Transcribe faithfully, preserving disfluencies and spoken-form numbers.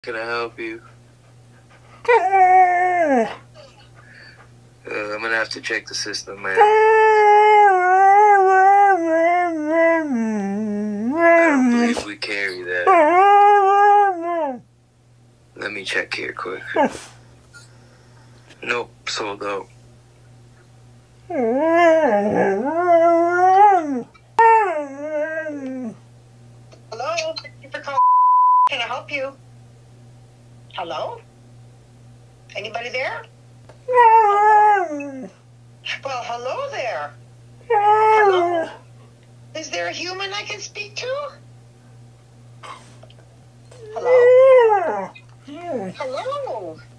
Can I help you? Uh, I'm gonna have to check the system, man. I don't believe we carry that. Let me check here quick. Nope, sold out. Hello, thank you for calling. Can I help you? Hello? Anybody there? Well, hello there. Hello? Is there a human I can speak to? Hello? Hello?